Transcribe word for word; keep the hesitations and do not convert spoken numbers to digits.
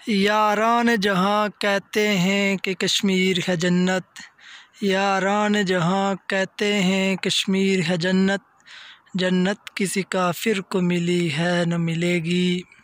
यारान जहाँ कहते हैं कि कश्मीर है जन्नत, यारान जहाँ कहते हैं कश्मीर है जन्नत, जन्नत किसी काफिर को मिली है न मिलेगी।